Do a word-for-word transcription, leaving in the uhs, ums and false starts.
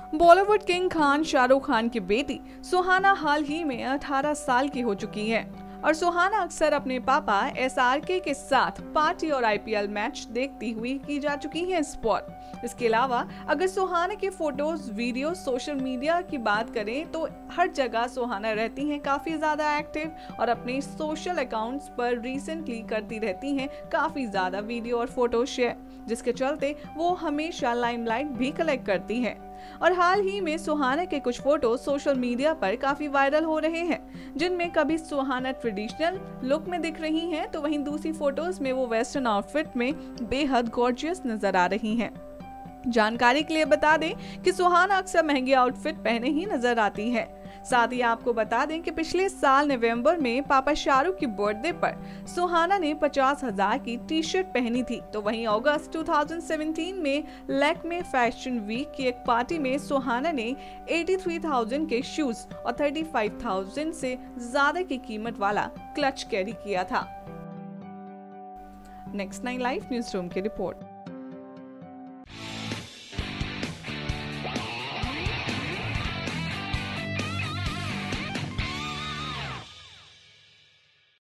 Bollywood king Khan Shahrukh Khan की बेटी सुहाना हाल ही में अठारह साल की हो चुकी है और सुहाना अक्सर अपने पापा एस आर के के साथ पार्टी और आई पी एल मैच देखती हुई की जा चुकी है स्पॉट। इसके अलावा अगर सुहाना के फोटोज, वीडियो, सोशल मीडिया की बात करें तो हर जगह सुहाना रहती हैं काफी ज्यादा एक्टिव और अपने सोशल अकाउंट्स पर रिसेंटली करती रहती हैं काफी ज्यादा वीडियो और फोटो शेयर, जिसके चलते वो हमेशा लाइमलाइट भी कलेक्ट करती हैं। और हाल ही में सुहाना के कुछ फोटो सोशल मीडिया पर काफी वायरल हो रहे हैं, जिनमें कभी सुहाना ट्रेडिशनल लुक में दिख रही हैं तो वहीं दूसरी फोटोज में वो वेस्टर्न आउटफिट में बेहद गॉर्जियस नजर आ रही हैं। जानकारी के लिए बता दें कि सुहाना अक्सर महंगी आउटफिट पहने ही नजर आती है। साथ ही आपको बता दें कि पिछले साल नवंबर में पापा शाहरुख की बर्थडे पर सुहाना ने पचास हजार की टी शर्ट पहनी थी, तो वहीं अगस्त दो हज़ार सत्रह में लैक्मे फैशन वीक की एक पार्टी में सुहाना ने तिरासी हज़ार के शूज और पैंतीस हज़ार से ज्यादा की कीमत वाला क्लच कैरी किया था। Next nine live news room की रिपोर्ट।